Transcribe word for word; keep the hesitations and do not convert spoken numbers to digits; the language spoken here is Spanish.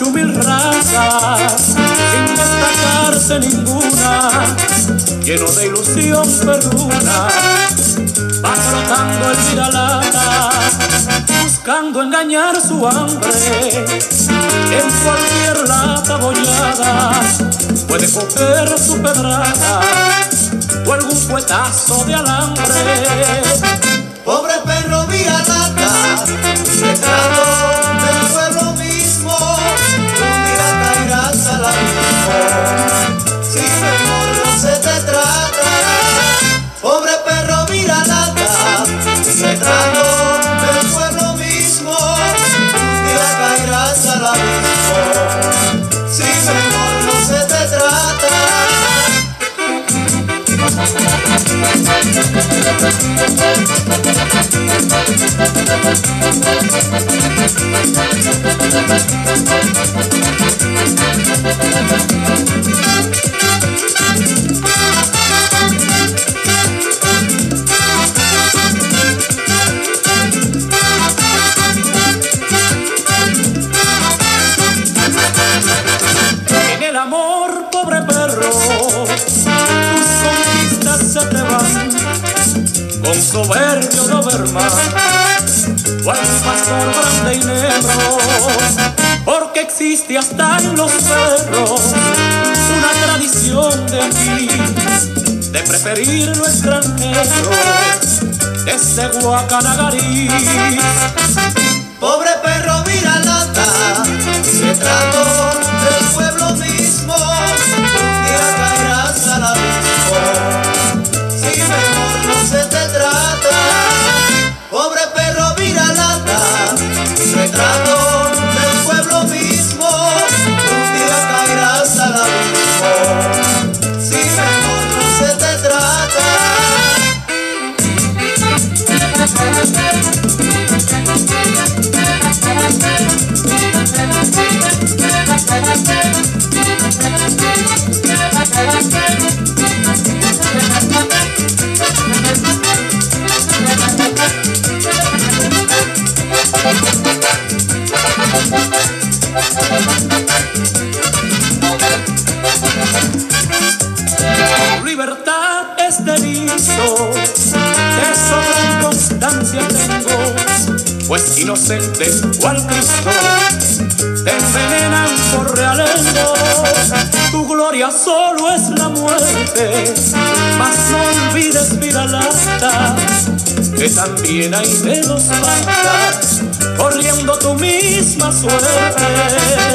su mil razas, sin destacarse ninguna, lleno de ilusión perruna, va trotando el viralata, buscando engañar su hambre. En cualquier lata bollada puede coger su pedrada o algún fuetazo de alambre. Pobre perro viralata, retrato del pueblo mismo, un día caerás al abismo, si mejor no se te trata. Pobre perro viralata, retrato del pueblo mismo, un día caerás al abismo, si mejor no se te trata. En el amor, pobre perro, tus conquistas se te van con soberbio Doberman, cual un pastor grande y negro, porque existe hasta en los perros una tradición de aquí, de preferir lo extranjero, desde Guacanagarí. Pobre perro viralata, retrato del pueblo mismo, un día caerás al abismo, si mejor no se te trata. Pobre perro viralata, retrato del pueblo mismo, un día caerás al abismo, si mejor no se te trata. Libertad es delito, de sobra constancia tengo, pues inocente cual Cristo, te envenenan por realengo. Tu gloria solo es la muerte, mas no olvides, viralata, que también hay de dos patas, corriendo tu misma suerte.